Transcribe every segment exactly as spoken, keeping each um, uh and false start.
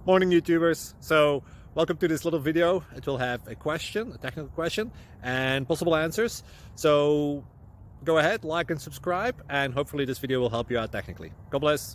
Morning YouTubers. So welcome to this little video. It will have a question, a technical question, and possible answers. So go ahead, like and subscribe, and hopefully this video will help you out technically. God bless.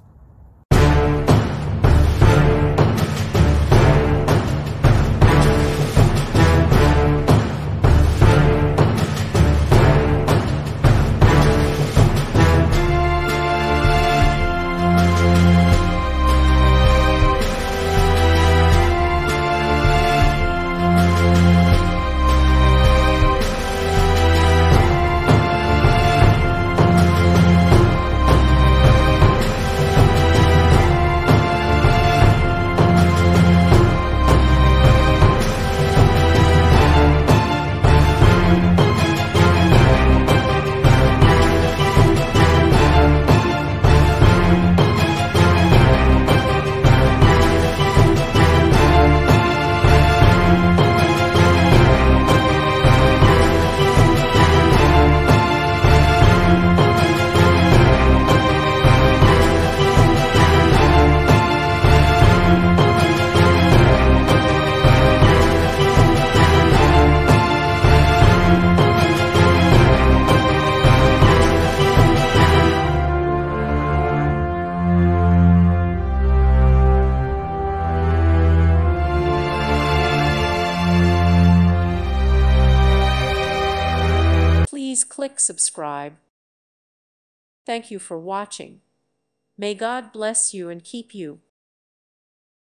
Please click subscribe. Thank you for watching. May God bless you and keep you.